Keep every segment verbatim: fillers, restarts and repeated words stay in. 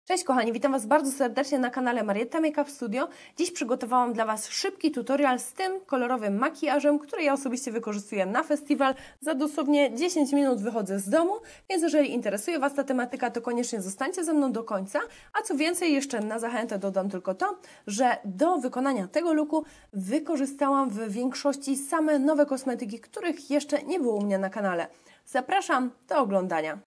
Cześć kochani, witam Was bardzo serdecznie na kanale Marietta Makeup Studio. Dziś przygotowałam dla Was szybki tutorial z tym kolorowym makijażem, który ja osobiście wykorzystuję na festiwal. Za dosłownie dziesięć minut wychodzę z domu, więc jeżeli interesuje Was ta tematyka, to koniecznie zostańcie ze mną do końca. A co więcej, jeszcze na zachętę dodam tylko to, że do wykonania tego looku wykorzystałam w większości same nowe kosmetyki, których jeszcze nie było u mnie na kanale. Zapraszam do oglądania.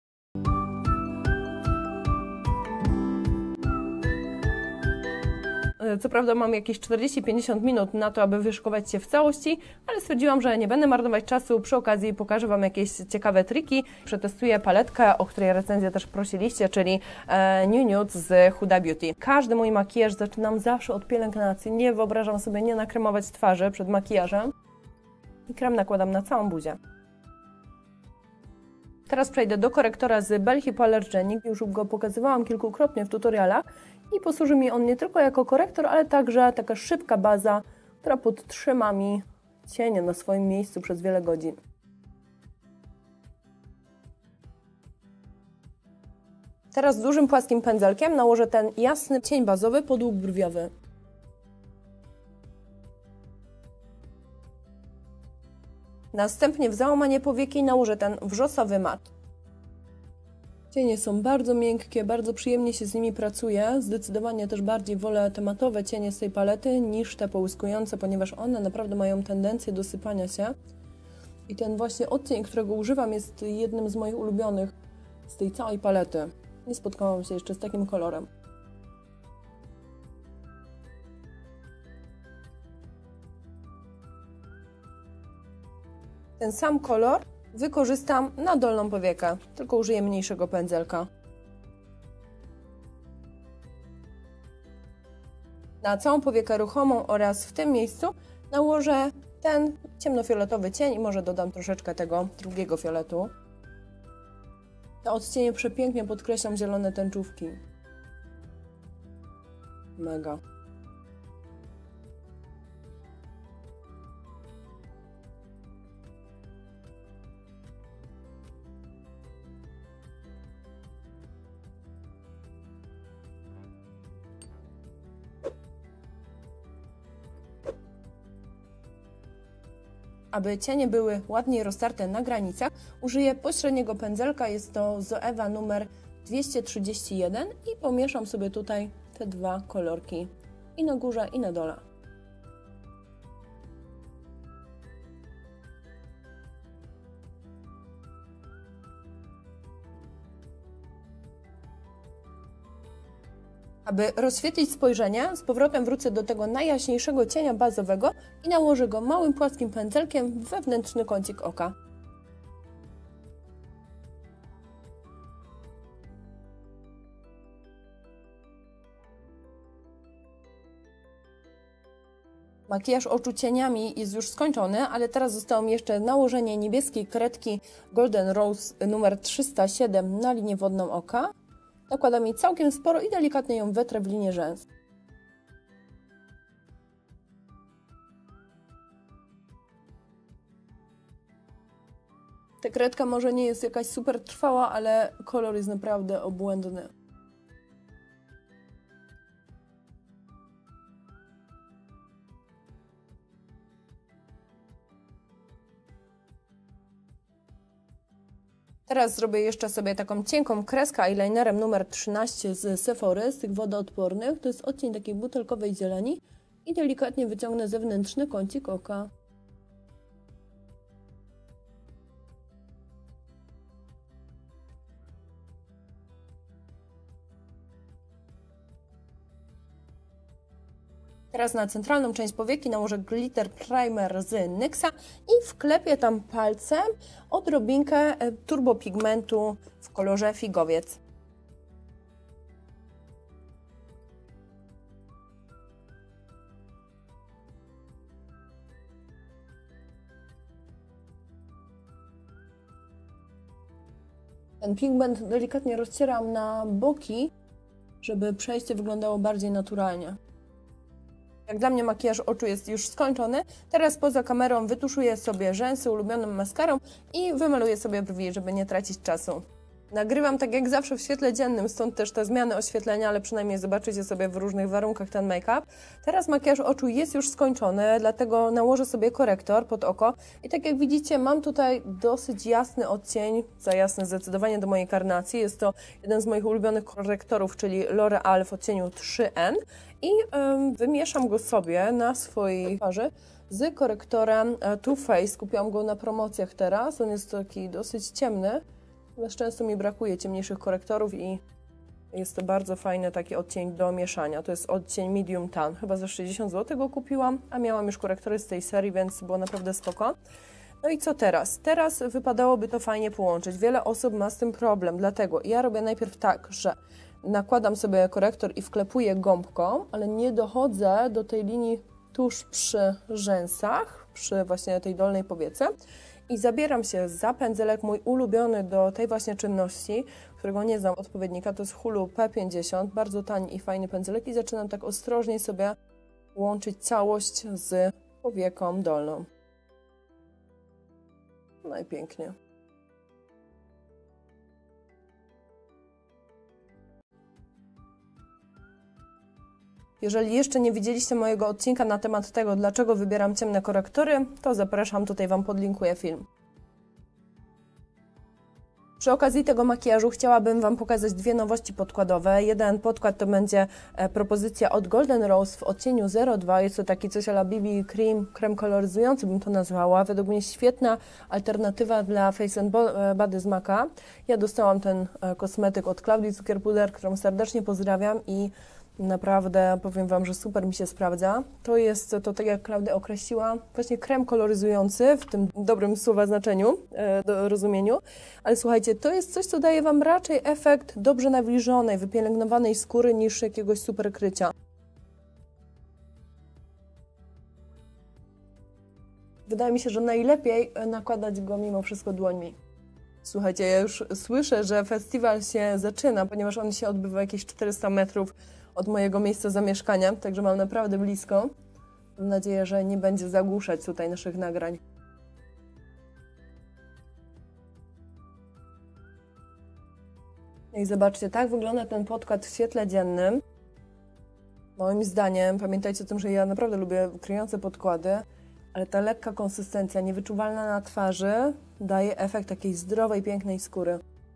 Co prawda mam jakieś czterdzieści pięćdziesiąt minut na to, aby wyszykować się w całości, ale stwierdziłam, że nie będę marnować czasu. Przy okazji pokażę Wam jakieś ciekawe triki. Przetestuję paletkę, o której recenzję też prosiliście, czyli New Nude z Huda Beauty. Każdy mój makijaż zaczynam zawsze od pielęgnacji. Nie wyobrażam sobie nie nakremować twarzy przed makijażem. I krem nakładam na całą buzię. Teraz przejdę do korektora z Bell Hypoallergenic. Już go pokazywałam kilkukrotnie w tutorialach. I posłuży mi on nie tylko jako korektor, ale także taka szybka baza, która podtrzyma mi cienie na swoim miejscu przez wiele godzin. Teraz dużym płaskim pędzelkiem nałożę ten jasny cień bazowy pod łuk brwiowy. Następnie w załamanie powieki nałożę ten wrzosowy mat. Cienie są bardzo miękkie, bardzo przyjemnie się z nimi pracuje. Zdecydowanie też bardziej wolę te matowe cienie z tej palety niż te połyskujące, ponieważ one naprawdę mają tendencję do sypania się. I ten właśnie odcień, którego używam, jest jednym z moich ulubionych z tej całej palety. Nie spotkałam się jeszcze z takim kolorem. Ten sam kolor wykorzystam na dolną powiekę, tylko użyję mniejszego pędzelka. Na całą powiekę ruchomą oraz w tym miejscu nałożę ten ciemnofioletowy cień i może dodam troszeczkę tego drugiego fioletu. Te odcienie przepięknie podkreślam zielone tęczówki. Mega. Aby cienie były ładniej roztarte na granicach, użyję pośredniego pędzelka, jest to Zoeva numer dwieście trzydzieści jeden i pomieszam sobie tutaj te dwa kolorki i na górze i na dole. Aby rozświetlić spojrzenie, z powrotem wrócę do tego najjaśniejszego cienia bazowego i nałożę go małym płaskim pędzelkiem w wewnętrzny kącik oka. Makijaż oczu cieniami jest już skończony, ale teraz zostało mi jeszcze nałożenie niebieskiej kredki Golden Rose numer trzysta siedem na linię wodną oka. Nakładam jej całkiem sporo i delikatnie ją wetrę w linię rzęs. Ta kredka może nie jest jakaś super trwała, ale kolor jest naprawdę obłędny. Teraz zrobię jeszcze sobie taką cienką kreskę eyelinerem numer trzynaście z Sephory, z tych wodoodpornych. To jest odcień takiej butelkowej zieleni i delikatnie wyciągnę zewnętrzny kącik oka. Teraz na centralną część powieki nałożę glitter primer z NYXa i wklepię tam palcem odrobinkę turbopigmentu w kolorze figowiec. Ten pigment delikatnie rozcieram na boki, żeby przejście wyglądało bardziej naturalnie. Jak dla mnie makijaż oczu jest już skończony. Teraz poza kamerą wytuszuję sobie rzęsy ulubioną maskarą i wymaluję sobie brwi, żeby nie tracić czasu. Nagrywam tak jak zawsze w świetle dziennym, stąd też te zmiany oświetlenia, ale przynajmniej zobaczycie sobie w różnych warunkach ten make-up. Teraz makijaż oczu jest już skończony, dlatego nałożę sobie korektor pod oko. I tak jak widzicie, mam tutaj dosyć jasny odcień, za jasny zdecydowanie do mojej karnacji. Jest to jeden z moich ulubionych korektorów, czyli L'Oreal w odcieniu trzy N. I ym, wymieszam go sobie na swojej twarzy z korektorem Too Faced. Kupiłam go na promocjach teraz, on jest taki dosyć ciemny. Natomiast często mi brakuje ciemniejszych korektorów i jest to bardzo fajny taki odcień do mieszania. To jest odcień Medium Tan. Chyba za sześćdziesiąt złotych go kupiłam, a miałam już korektory z tej serii, więc było naprawdę spoko. No i co teraz? Teraz wypadałoby to fajnie połączyć. Wiele osób ma z tym problem, dlatego ja robię najpierw tak, że nakładam sobie korektor i wklepuję gąbką, ale nie dochodzę do tej linii tuż przy rzęsach, przy właśnie tej dolnej powiece. I zabieram się za pędzelek mój ulubiony do tej właśnie czynności, którego nie znam odpowiednika, to jest Hulu P pięćdziesiąt, bardzo tani i fajny pędzelek i zaczynam tak ostrożnie sobie łączyć całość z powieką dolną. No i pięknie. Jeżeli jeszcze nie widzieliście mojego odcinka na temat tego, dlaczego wybieram ciemne korektory, to zapraszam, tutaj Wam podlinkuję film. Przy okazji tego makijażu chciałabym Wam pokazać dwie nowości podkładowe. Jeden podkład to będzie e, propozycja od Golden Rose w odcieniu zero dwa. Jest to taki coś a la B B cream, krem koloryzujący bym to nazwała. Według mnie świetna alternatywa dla Face and Body z Maca. Ja dostałam ten e, kosmetyk od Klaudii Cukier-Puder, którą serdecznie pozdrawiam i naprawdę powiem Wam, że super mi się sprawdza. To jest to, tak jak Klaudia określiła, właśnie krem koloryzujący w tym dobrym słowa znaczeniu, e, do rozumieniu. Ale słuchajcie, to jest coś, co daje Wam raczej efekt dobrze nawilżonej, wypielęgnowanej skóry niż jakiegoś super krycia. Wydaje mi się, że najlepiej nakładać go mimo wszystko dłońmi. Słuchajcie, ja już słyszę, że festiwal się zaczyna, ponieważ on się odbywa jakieś czterysta metrów od mojego miejsca zamieszkania, także mam naprawdę blisko. Mam nadzieję, że nie będzie zagłuszać tutaj naszych nagrań. I zobaczcie, tak wygląda ten podkład w świetle dziennym. Moim zdaniem, pamiętajcie o tym, że ja naprawdę lubię kryjące podkłady, ale ta lekka konsystencja, niewyczuwalna na twarzy, daje efekt takiej zdrowej, pięknej skóry.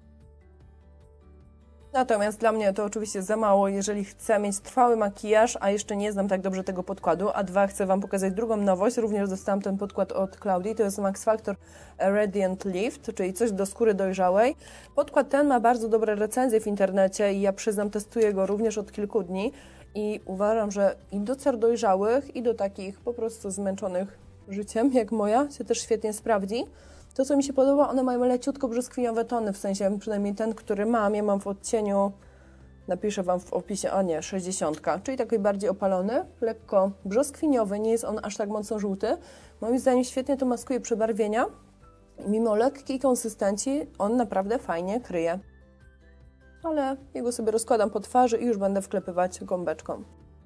Natomiast dla mnie to oczywiście za mało, jeżeli chcę mieć trwały makijaż, a jeszcze nie znam tak dobrze tego podkładu, a dwa, chcę Wam pokazać drugą nowość, również dostałam ten podkład od Klaudii, to jest Max Factor Radiant Lift, czyli coś do skóry dojrzałej. Podkład ten ma bardzo dobre recenzje w internecie i ja przyznam, testuję go również od kilku dni i uważam, że i do cer dojrzałych, i do takich po prostu zmęczonych życiem, jak moja, się też świetnie sprawdzi. To, co mi się podoba, one mają leciutko brzoskwiniowe tony, w sensie przynajmniej ten, który mam, ja mam w odcieniu, napiszę Wam w opisie, a nie, sześćdziesiąt, czyli taki bardziej opalony, lekko brzoskwiniowy, nie jest on aż tak mocno żółty. Moim zdaniem świetnie to maskuje przebarwienia. Mimo lekkiej konsystencji on naprawdę fajnie kryje. Ale jego sobie rozkładam po twarzy i już będę wklepywać gąbeczką.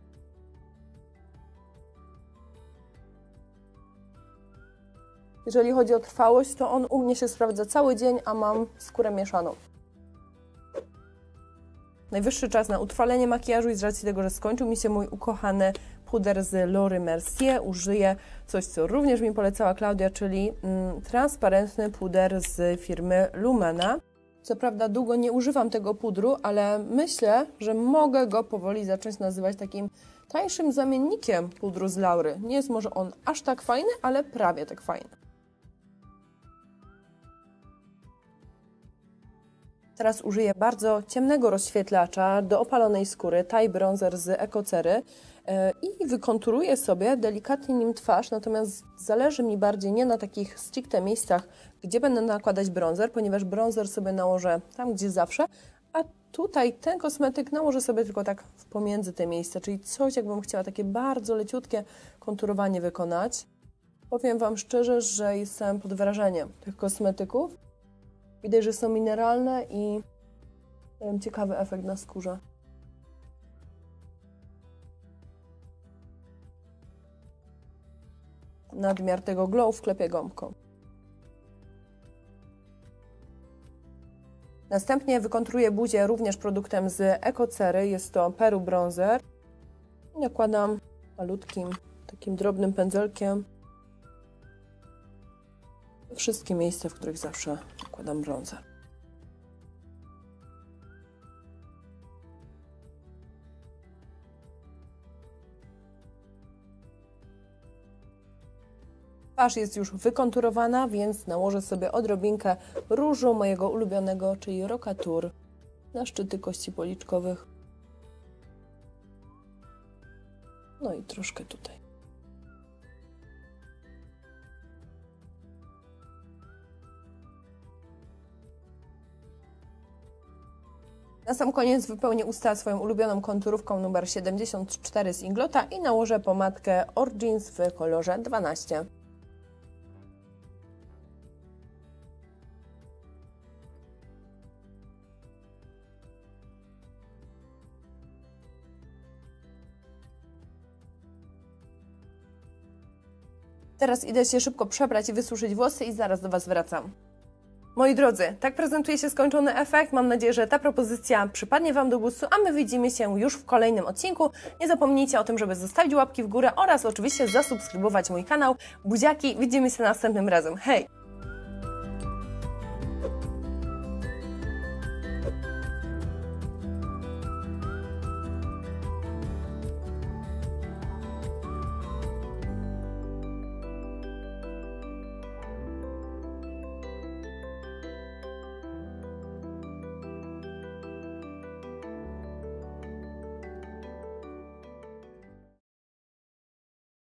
Jeżeli chodzi o trwałość, to on u mnie się sprawdza cały dzień, a mam skórę mieszaną. Najwyższy czas na utrwalenie makijażu i z racji tego, że skończył mi się mój ukochany puder z Laura Mercier, użyję coś, co również mi polecała Klaudia, czyli mm, transparentny puder z firmy Lumena. Co prawda długo nie używam tego pudru, ale myślę, że mogę go powoli zacząć nazywać takim tańszym zamiennikiem pudru z Laury. Nie jest może on aż tak fajny, ale prawie tak fajny. Teraz użyję bardzo ciemnego rozświetlacza do opalonej skóry, Thai Bronzer z Ekocery i wykonturuję sobie delikatnie nim twarz, natomiast zależy mi bardziej nie na takich stricte miejscach, gdzie będę nakładać bronzer, ponieważ bronzer sobie nałożę tam, gdzie zawsze, a tutaj ten kosmetyk nałożę sobie tylko tak w pomiędzy te miejsca, czyli coś, jakbym chciała takie bardzo leciutkie konturowanie wykonać. Powiem Wam szczerze, że jestem pod wrażeniem tych kosmetyków. Widać, że są mineralne i mają ciekawy efekt na skórze. Nadmiar tego glow wklepię gąbką. Następnie wykontruję buzię również produktem z Ekocery, jest to Peru Bronzer. I nakładam malutkim, takim drobnym pędzelkiem we wszystkie miejsca, w których zawsze nakładam bronzer. Twarz jest już wykonturowana, więc nałożę sobie odrobinkę różu mojego ulubionego, czyli Rocatour, na szczyty kości policzkowych. No i troszkę tutaj. Na sam koniec wypełnię usta swoją ulubioną konturówką numer siedemdziesiąt cztery z Inglota i nałożę pomadkę Origins w kolorze dwanaście. Teraz idę się szybko przebrać i wysuszyć włosy i zaraz do Was wracam. Moi drodzy, tak prezentuje się skończony efekt. Mam nadzieję, że ta propozycja przypadnie Wam do gustu, a my widzimy się już w kolejnym odcinku. Nie zapomnijcie o tym, żeby zostawić łapki w górę oraz oczywiście zasubskrybować mój kanał. Buziaki, widzimy się następnym razem. Hej!